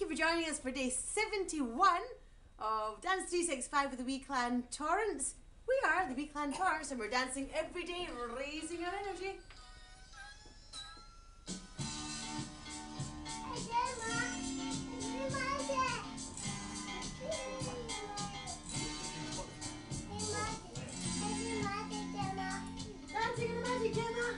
you for joining us for day 71 of Dance 365 with the Wee Clan Torrance. We are the Wee Clan Torrance and we're dancing every day, raising our energy. Dancing in the magic, Gemma.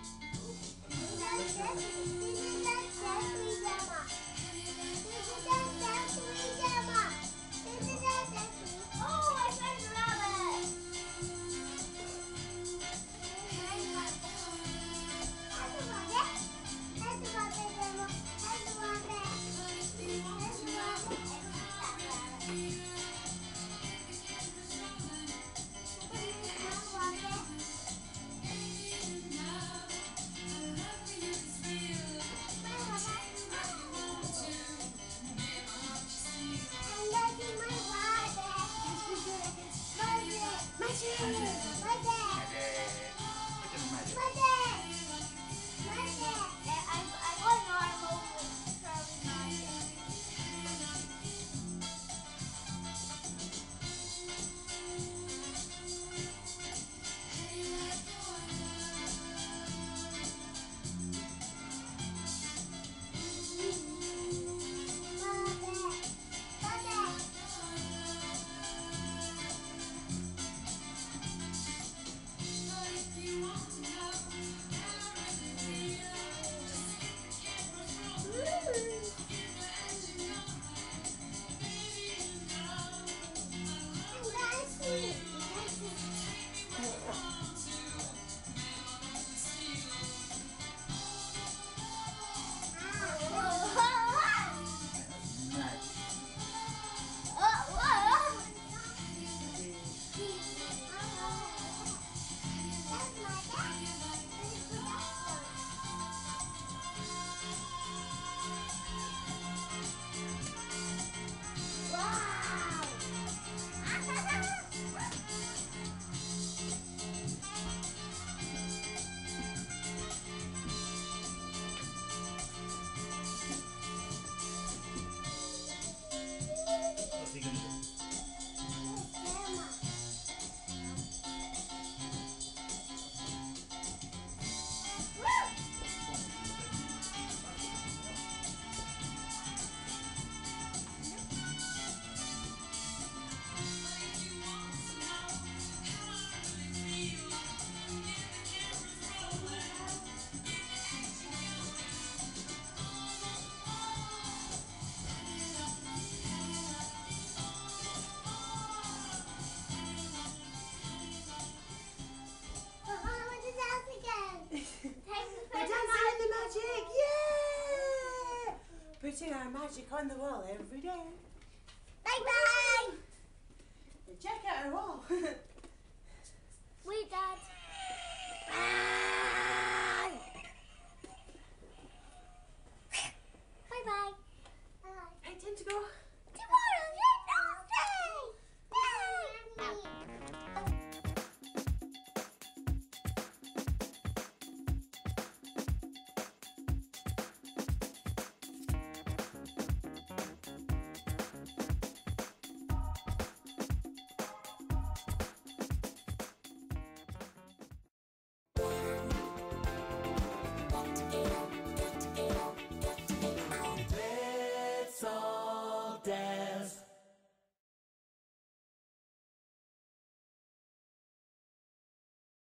Putting our magic on the wall every day. Bye bye! Check out our wall. Wait, Dad. Bye bye. Right, time to go.